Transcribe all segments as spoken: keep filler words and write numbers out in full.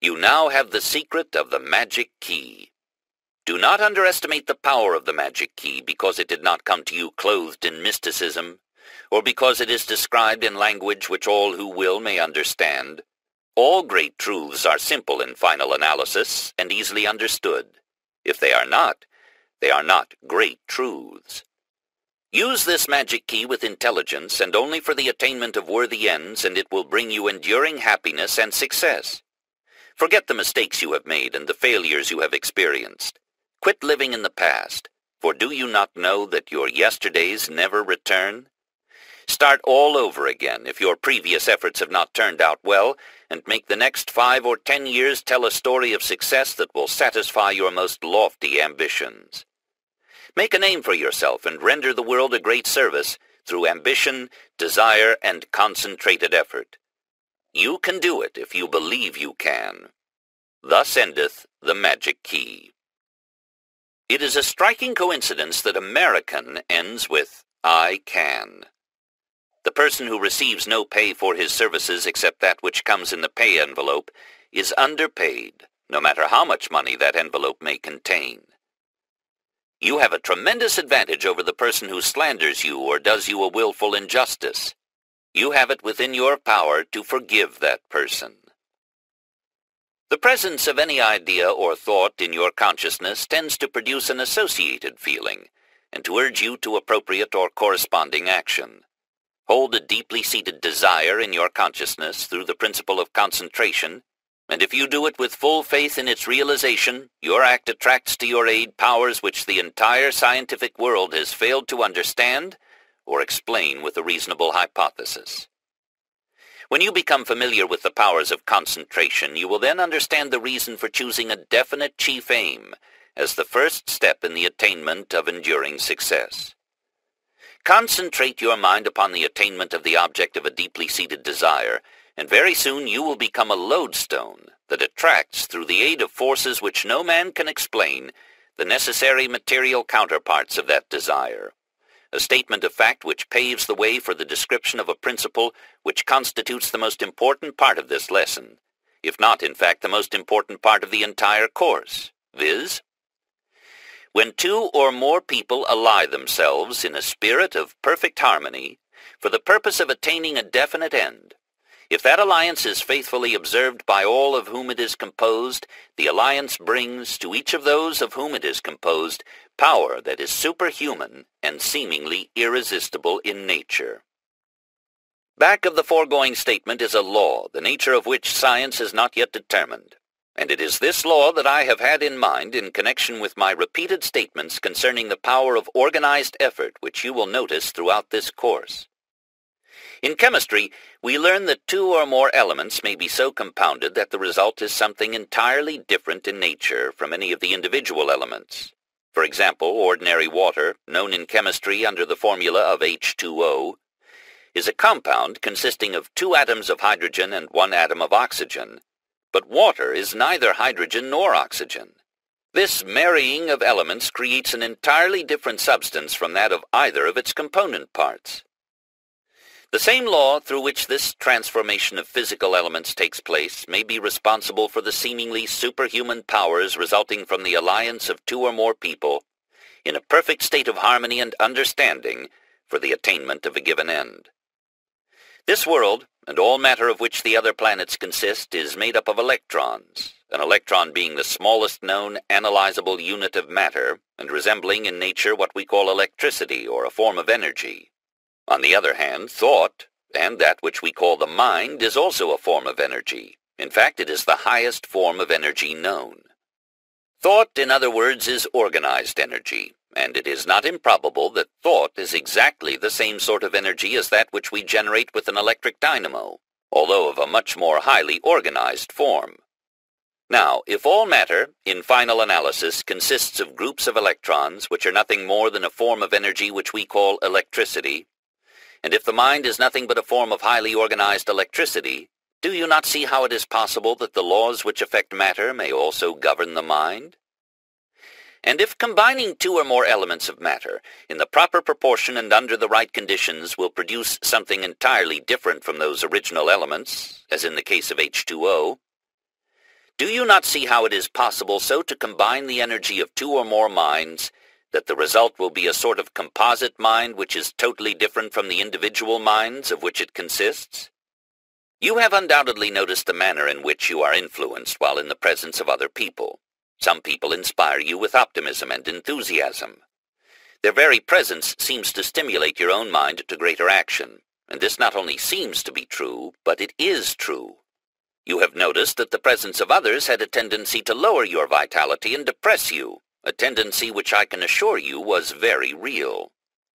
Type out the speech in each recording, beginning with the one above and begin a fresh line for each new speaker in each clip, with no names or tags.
You now have the secret of the magic key. Do not underestimate the power of the magic key because it did not come to you clothed in mysticism, or because it is described in language which all who will may understand. All great truths are simple in final analysis and easily understood. If they are not, they are not great truths. Use this magic key with intelligence and only for the attainment of worthy ends, and it will bring you enduring happiness and success. Forget the mistakes you have made and the failures you have experienced. Quit living in the past, for do you not know that your yesterdays never return? Start all over again if your previous efforts have not turned out well, and make the next five or ten years tell a story of success that will satisfy your most lofty ambitions. Make a name for yourself and render the world a great service through ambition, desire, and concentrated effort. You can do it if you believe you can. Thus endeth the magic key. It is a striking coincidence that American ends with I can. The person who receives no pay for his services except that which comes in the pay envelope is underpaid, no matter how much money that envelope may contain. You have a tremendous advantage over the person who slanders you or does you a willful injustice. You have it within your power to forgive that person. The presence of any idea or thought in your consciousness tends to produce an associated feeling, and to urge you to appropriate or corresponding action. Hold a deeply seated desire in your consciousness through the principle of concentration, and if you do it with full faith in its realization, your act attracts to your aid powers which the entire scientific world has failed to understand or explain with a reasonable hypothesis. When you become familiar with the powers of concentration, you will then understand the reason for choosing a definite chief aim as the first step in the attainment of enduring success. Concentrate your mind upon the attainment of the object of a deeply seated desire, and very soon you will become a lodestone that attracts, through the aid of forces which no man can explain, the necessary material counterparts of that desire. A statement of fact which paves the way for the description of a principle which constitutes the most important part of this lesson, if not, in fact, the most important part of the entire course, viz., when two or more people ally themselves in a spirit of perfect harmony for the purpose of attaining a definite end, if that alliance is faithfully observed by all of whom it is composed, the alliance brings to each of those of whom it is composed power that is superhuman and seemingly irresistible in nature. Back of the foregoing statement is a law, the nature of which science has not yet determined. And it is this law that I have had in mind in connection with my repeated statements concerning the power of organized effort, which you will notice throughout this course. In chemistry, we learn that two or more elements may be so compounded that the result is something entirely different in nature from any of the individual elements. For example, ordinary water, known in chemistry under the formula of H two O, is a compound consisting of two atoms of hydrogen and one atom of oxygen. But water is neither hydrogen nor oxygen. This marrying of elements creates an entirely different substance from that of either of its component parts. The same law through which this transformation of physical elements takes place may be responsible for the seemingly superhuman powers resulting from the alliance of two or more people in a perfect state of harmony and understanding for the attainment of a given end. This world, and all matter of which the other planets consist, is made up of electrons, an electron being the smallest known analyzable unit of matter, and resembling in nature what we call electricity, or a form of energy. On the other hand, thought, and that which we call the mind, is also a form of energy. In fact, it is the highest form of energy known. Thought, in other words, is organized energy, and it is not improbable that thought is exactly the same sort of energy as that which we generate with an electric dynamo, although of a much more highly organized form. Now, if all matter, in final analysis, consists of groups of electrons, which are nothing more than a form of energy which we call electricity, and if the mind is nothing but a form of highly organized electricity, do you not see how it is possible that the laws which affect matter may also govern the mind? And if combining two or more elements of matter in the proper proportion and under the right conditions will produce something entirely different from those original elements, as in the case of H two O, Do you not see how it is possible so to combine the energy of two or more minds that the result will be a sort of composite mind which is totally different from the individual minds of which it consists? You have undoubtedly noticed the manner in which you are influenced while in the presence of other people. Some people inspire you with optimism and enthusiasm. Their very presence seems to stimulate your own mind to greater action, and this not only seems to be true, but it is true. You have noticed that the presence of others had a tendency to lower your vitality and depress you, a tendency which I can assure you was very real.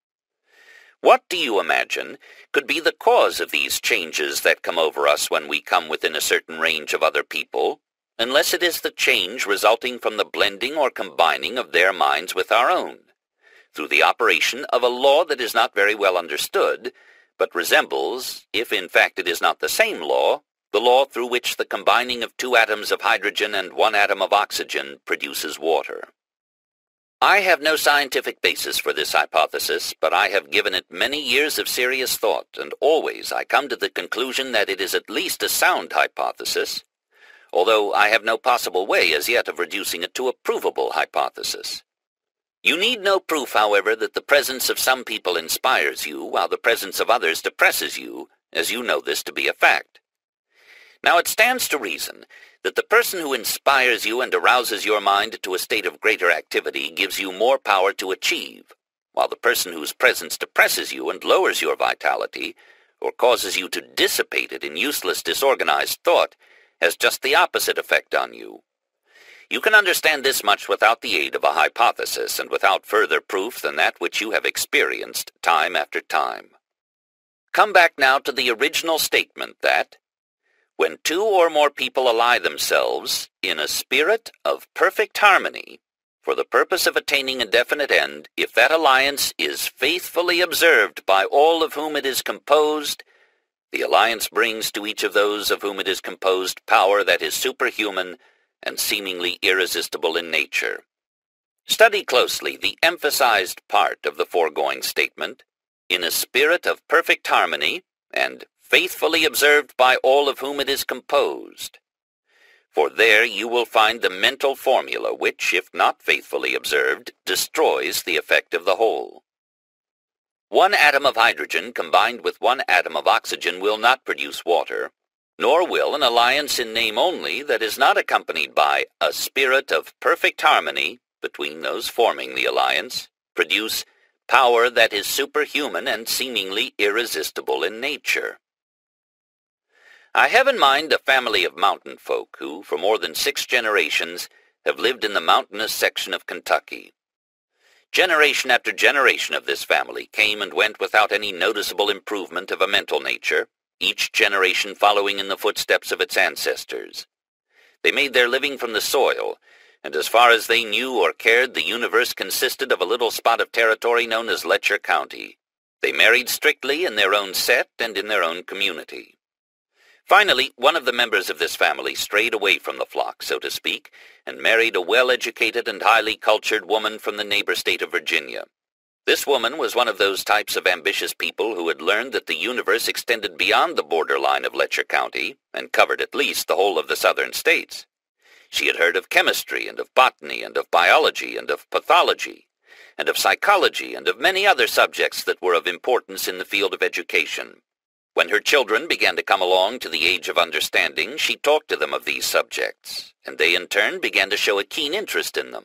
What do you imagine could be the cause of these changes that come over us when we come within a certain range of other people, unless it is the change resulting from the blending or combining of their minds with our own, through the operation of a law that is not very well understood, but resembles, if in fact it is not the same law, the law through which the combining of two atoms of hydrogen and one atom of oxygen produces water. I have no scientific basis for this hypothesis, but I have given it many years of serious thought, and always I come to the conclusion that it is at least a sound hypothesis, although I have no possible way as yet of reducing it to a provable hypothesis. You need no proof, however, that the presence of some people inspires you, while the presence of others depresses you, as you know this to be a fact. Now it stands to reason that the person who inspires you and arouses your mind to a state of greater activity gives you more power to achieve, while the person whose presence depresses you and lowers your vitality, or causes you to dissipate it in useless disorganized thought, has just the opposite effect on you. You can understand this much without the aid of a hypothesis and without further proof than that which you have experienced time after time. Come back now to the original statement that, when two or more people ally themselves in a spirit of perfect harmony for the purpose of attaining a definite end, if that alliance is faithfully observed by all of whom it is composed, the alliance brings to each of those of whom it is composed power that is superhuman and seemingly irresistible in nature. Study closely the emphasized part of the foregoing statement, in a spirit of perfect harmony, and faithfully observed by all of whom it is composed. For there you will find the mental formula which, if not faithfully observed, destroys the effect of the whole. One atom of hydrogen combined with one atom of oxygen will not produce water, nor will an alliance in name only that is not accompanied by a spirit of perfect harmony between those forming the alliance produce power that is superhuman and seemingly irresistible in nature. I have in mind a family of mountain folk who, for more than six generations, have lived in the mountainous section of Kentucky. Generation after generation of this family came and went without any noticeable improvement of a mental nature, each generation following in the footsteps of its ancestors. They made their living from the soil, and as far as they knew or cared, the universe consisted of a little spot of territory known as Letcher County. They married strictly in their own set and in their own community. Finally, one of the members of this family strayed away from the flock, so to speak, and married a well-educated and highly cultured woman from the neighbor state of Virginia. This woman was one of those types of ambitious people who had learned that the universe extended beyond the borderline of Letcher County and covered at least the whole of the southern states. She had heard of chemistry and of botany and of biology and of pathology and of psychology and of many other subjects that were of importance in the field of education. When her children began to come along to the age of understanding, she talked to them of these subjects, and they in turn began to show a keen interest in them.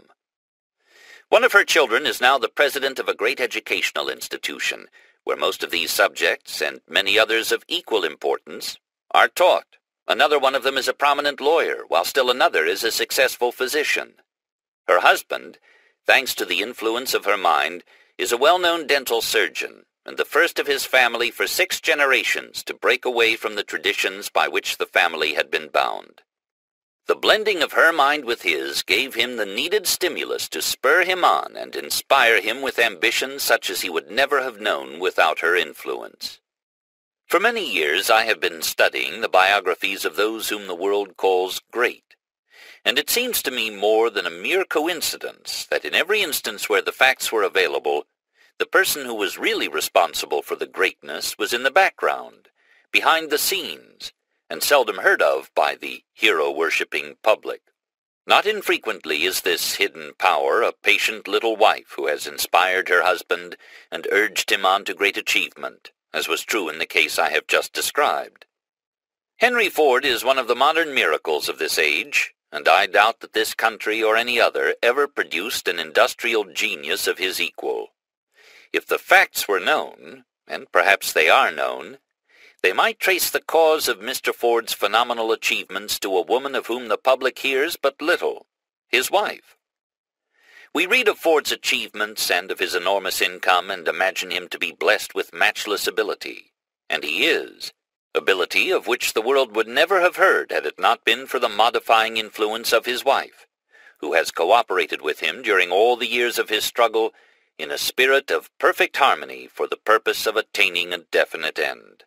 One of her children is now the president of a great educational institution, where most of these subjects, and many others of equal importance, are taught. Another one of them is a prominent lawyer, while still another is a successful physician. Her husband, thanks to the influence of her mind, is a well-known dental surgeon, and the first of his family for six generations to break away from the traditions by which the family had been bound. The blending of her mind with his gave him the needed stimulus to spur him on and inspire him with ambitions such as he would never have known without her influence. For many years I have been studying the biographies of those whom the world calls great, and it seems to me more than a mere coincidence that in every instance where the facts were available, the person who was really responsible for the greatness was in the background, behind the scenes, and seldom heard of by the hero-worshipping public. Not infrequently is this hidden power a patient little wife who has inspired her husband and urged him on to great achievement, as was true in the case I have just described. Henry Ford is one of the modern miracles of this age, and I doubt that this country or any other ever produced an industrial genius of his equal. If the facts were known, and perhaps they are known, they might trace the cause of Mister Ford's phenomenal achievements to a woman of whom the public hears but little, his wife. We read of Ford's achievements and of his enormous income and imagine him to be blessed with matchless ability, and he is, ability of which the world would never have heard had it not been for the modifying influence of his wife, who has cooperated with him during all the years of his struggle in a spirit of perfect harmony for the purpose of attaining a definite end.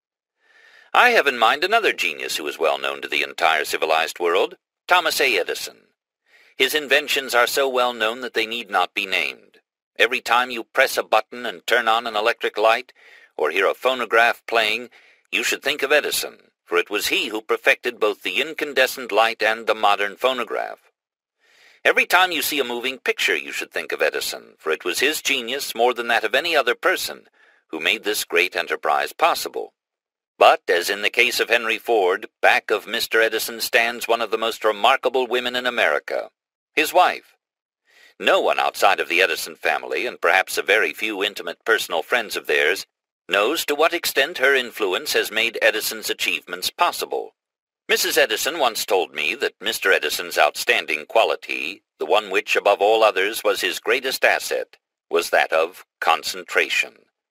I have in mind another genius who is well known to the entire civilized world, Thomas A. Edison. His inventions are so well known that they need not be named. Every time you press a button and turn on an electric light, or hear a phonograph playing, you should think of Edison, for it was he who perfected both the incandescent light and the modern phonograph. Every time you see a moving picture, you should think of Edison, for it was his genius, more than that of any other person, who made this great enterprise possible. But, as in the case of Henry Ford, back of Mister Edison stands one of the most remarkable women in America, his wife. No one outside of the Edison family, and perhaps a very few intimate personal friends of theirs, knows to what extent her influence has made Edison's achievements possible. Missus Edison once told me that Mister Edison's outstanding quality, the one which above all others was his greatest asset, was that of concentration.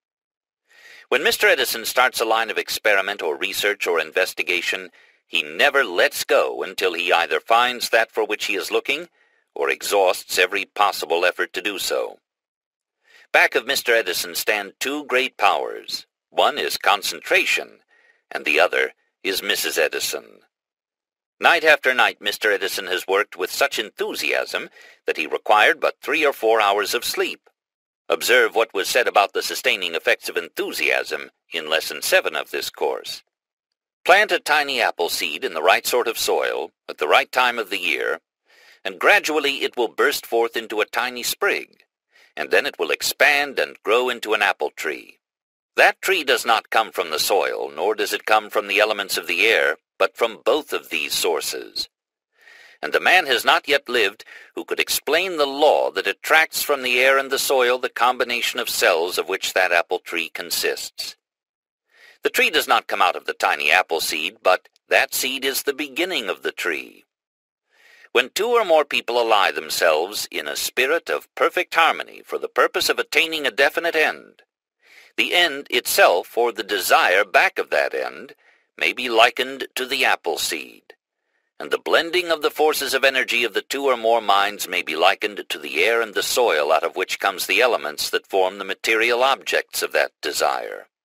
When Mister Edison starts a line of experiment or research or investigation, he never lets go until he either finds that for which he is looking, or exhausts every possible effort to do so. Back of Mister Edison stand two great powers. One is concentration, and the other is Missus Edison. Night after night Mister Edison has worked with such enthusiasm that he required but three or four hours of sleep. Observe what was said about the sustaining effects of enthusiasm in Lesson seven of this course. Plant a tiny apple seed in the right sort of soil, at the right time of the year, and gradually it will burst forth into a tiny sprig, and then it will expand and grow into an apple tree. That tree does not come from the soil, nor does it come from the elements of the air, but from both of these sources. And a man has not yet lived who could explain the law that attracts from the air and the soil the combination of cells of which that apple tree consists. The tree does not come out of the tiny apple seed, but that seed is the beginning of the tree. When two or more people ally themselves in a spirit of perfect harmony for the purpose of attaining a definite end, the end itself, or the desire back of that end, may be likened to the apple seed, and the blending of the forces of energy of the two or more minds may be likened to the air and the soil out of which comes the elements that form the material objects of that desire.